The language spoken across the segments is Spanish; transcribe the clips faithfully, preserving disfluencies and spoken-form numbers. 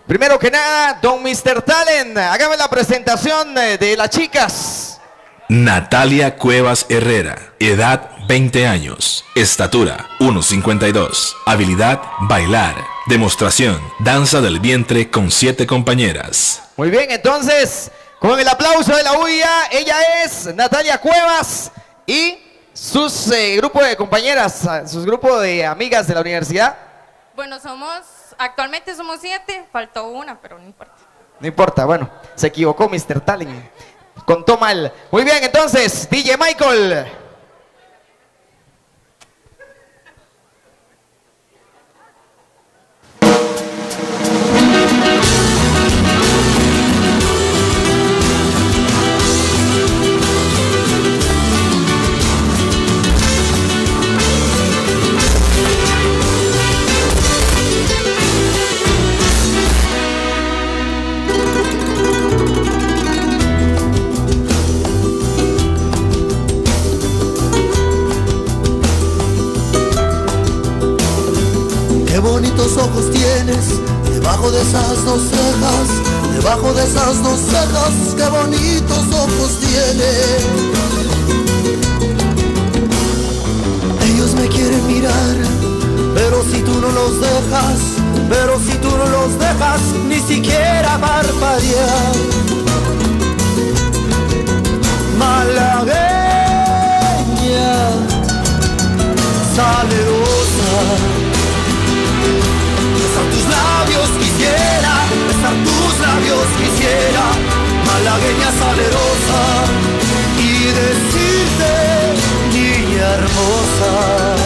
Primero que nada, don mister Talent, hágame la presentación de las chicas. Natalia Cuevas Herrera, edad veinte años, estatura uno cincuenta y dos, habilidad bailar, demostración, danza del vientre con siete compañeras. Muy bien, entonces, con el aplauso de la U I A, ella es Natalia Cuevas y sus eh, grupo de compañeras, sus grupos de amigas de la universidad. Bueno, somos, actualmente somos siete, faltó una, pero no importa. No importa, bueno, se equivocó mister Talent, contó mal. Muy bien, entonces, D J Michael. Qué bonitos ojos tienes, debajo de esas dos cejas, debajo de esas dos cejas, qué bonitos ojos tienes. Ellos me quieren mirar, pero si tú no los dejas, pero si tú no los dejas, ni siquiera parpadear. Malagueña, salerosa, besar tus labios quisiera, besar tus labios quisiera, malagueña salerosa, y decirte, niña hermosa.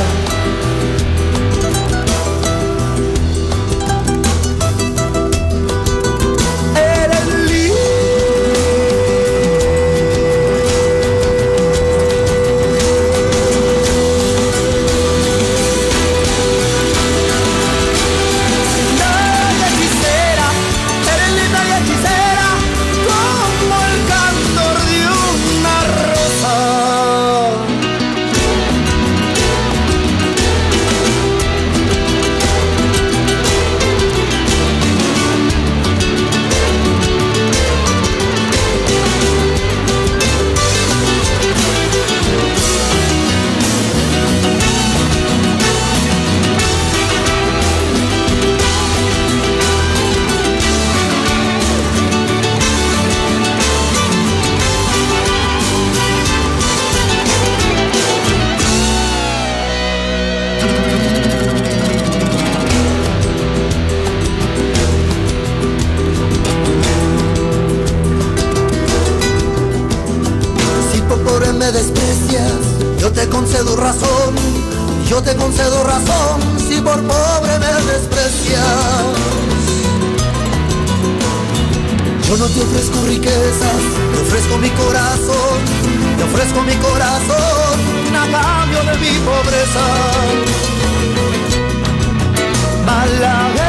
Me desprecias, yo te concedo razón, yo te concedo razón, si por pobre me desprecias. Yo no te ofrezco riquezas, te ofrezco mi corazón, te ofrezco mi corazón, a cambio de mi pobreza. Malagueña,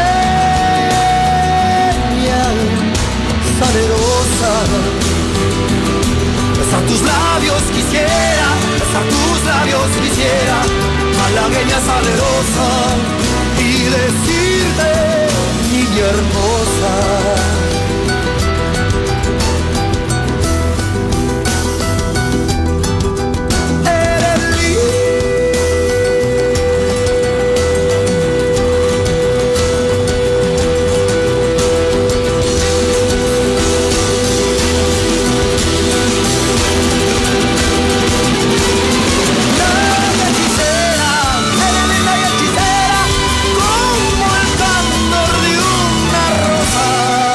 salerosa, besar tus labios quisiera, besar tus labios quisiera, malagueña salerosa, y decirte, niña hermosa. Como el candor de una rosa.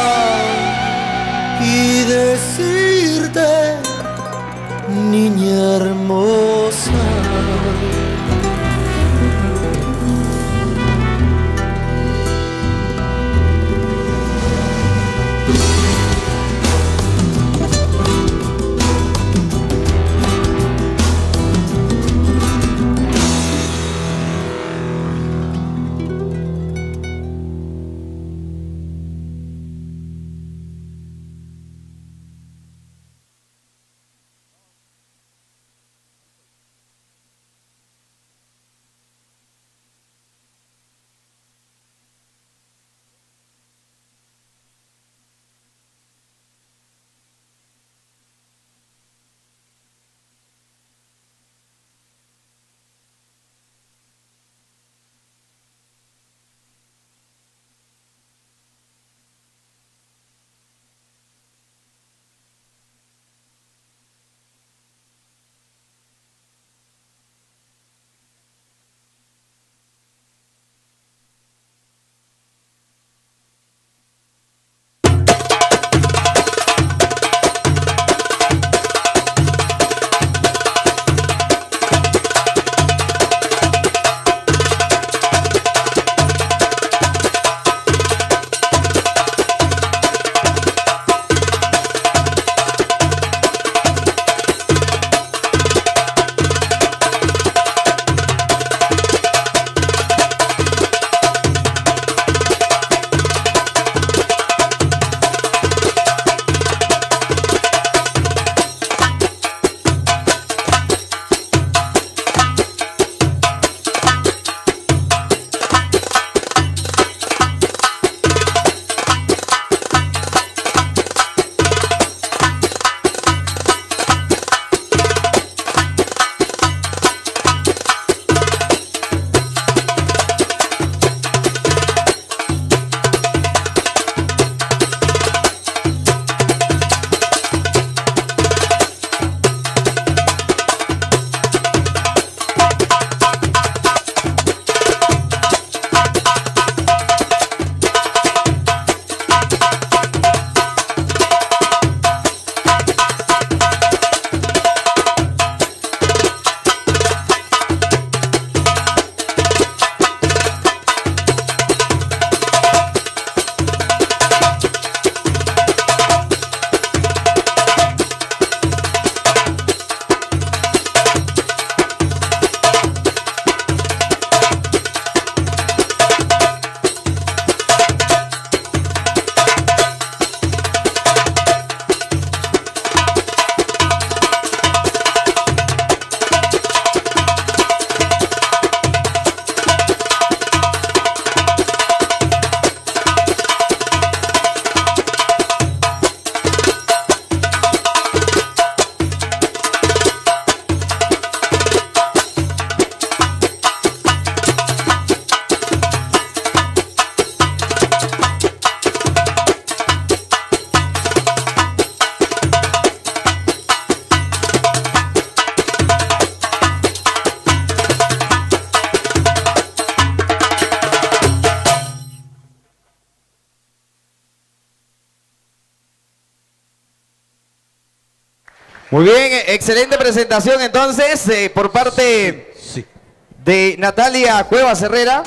Muy bien, excelente presentación entonces eh, por parte Sí. de Natalia Cuevas Herrera.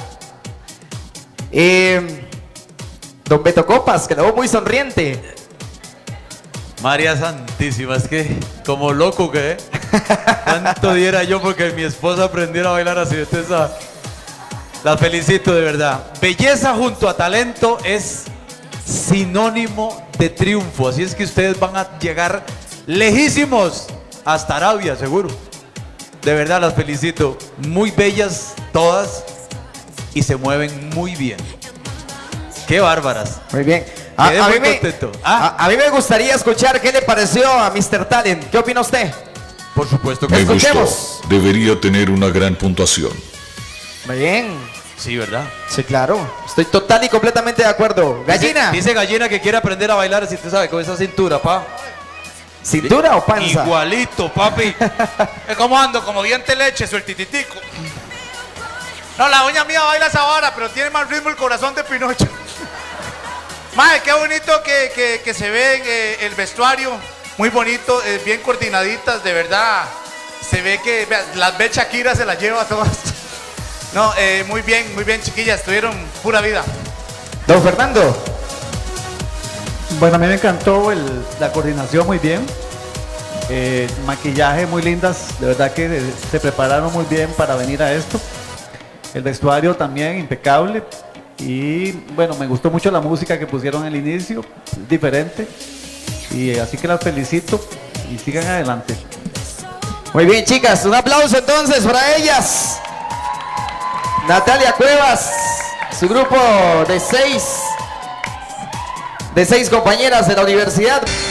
Eh, don Beto Copas, que lo veo muy sonriente. María Santísima, es que como loco que, ¿eh? Tanto diera yo porque mi esposa aprendiera a bailar así. Usted sabe. La felicito de verdad. Belleza junto a talento es sinónimo de triunfo. Así es que ustedes van a llegar lejísimos hasta Arabia, seguro. De verdad las felicito. Muy bellas todas y se mueven muy bien. Qué bárbaras. Muy bien. A, Quedé a muy mí me, contento. Ah. a, a mí me gustaría escuchar qué le pareció a mister Talent. ¿Qué opina usted? Por supuesto que Me sí. Escuchemos. gustó. Debería tener una gran puntuación. Muy bien. Sí, ¿verdad? Sí, claro. Estoy total y completamente de acuerdo. Gallina. Dice, dice Gallina que quiere aprender a bailar, si usted sabe, con esa cintura, pa. ¿Cintura o panza? Igualito, papi. Es como ando, como diente leche, sueltititico. No, la doña mía baila esa vara, pero tiene más ritmo el corazón de Pinocho. Mae, qué bonito que, que, que se ve eh, el vestuario. Muy bonito, eh, bien coordinaditas, de verdad. Se ve que vea, las ve Shakira, se las lleva a todas. No, eh, muy bien, muy bien, chiquillas. Tuvieron pura vida. Don Fernando. Bueno, a mí me encantó el- la coordinación muy bien. Eh, maquillaje muy lindas, de verdad que eh, se prepararon muy bien para venir a esto. El vestuario también impecable. Y bueno, me gustó mucho la música que pusieron al inicio, diferente. Y así que las felicito y sigan adelante. Muy bien, chicas. Un aplauso entonces para ellas. Natalia Cuevas, su grupo de seis, de seis compañeras de la universidad.